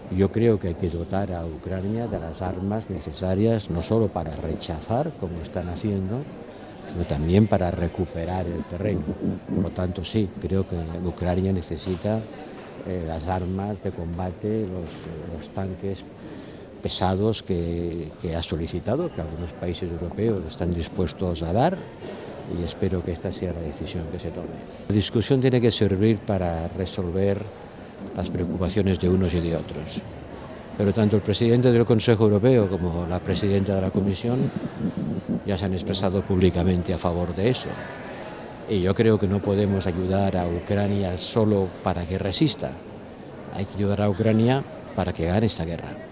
Yo creo que hay que dotar a Ucrania de las armas necesarias, no solo para rechazar, como están haciendo, sino también para recuperar el terreno. Por lo tanto, sí, creo que Ucrania necesita las armas de combate, los tanques pesados que ha solicitado, que algunos países europeos están dispuestos a dar, y espero que esta sea la decisión que se tome. La discusión tiene que servir para resolver las preocupaciones de unos y de otros. Pero tanto el presidente del Consejo Europeo como la presidenta de la Comisión ya se han expresado públicamente a favor de eso. Y yo creo que no podemos ayudar a Ucrania solo para que resista. Hay que ayudar a Ucrania para que gane esta guerra.